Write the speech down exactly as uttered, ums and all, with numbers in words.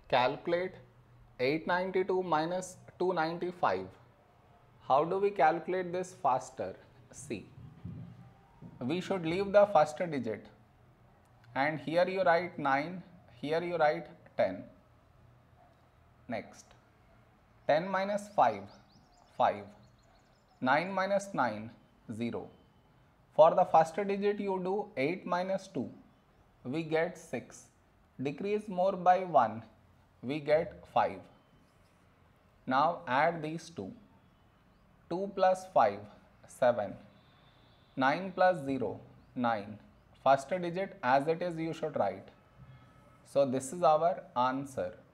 Calculate eight ninety-two minus two ninety-five. How do we calculate this faster? See, we should leave the first digit, and here you write nine, here you write ten. Next, ten minus five, five. nine minus nine, zero. For the first digit you do eight minus two, we get six. Decrease more by one, we get five. Now add these two. two plus five, seven. nine plus zero, nine. First digit as it is you should write. So this is our answer.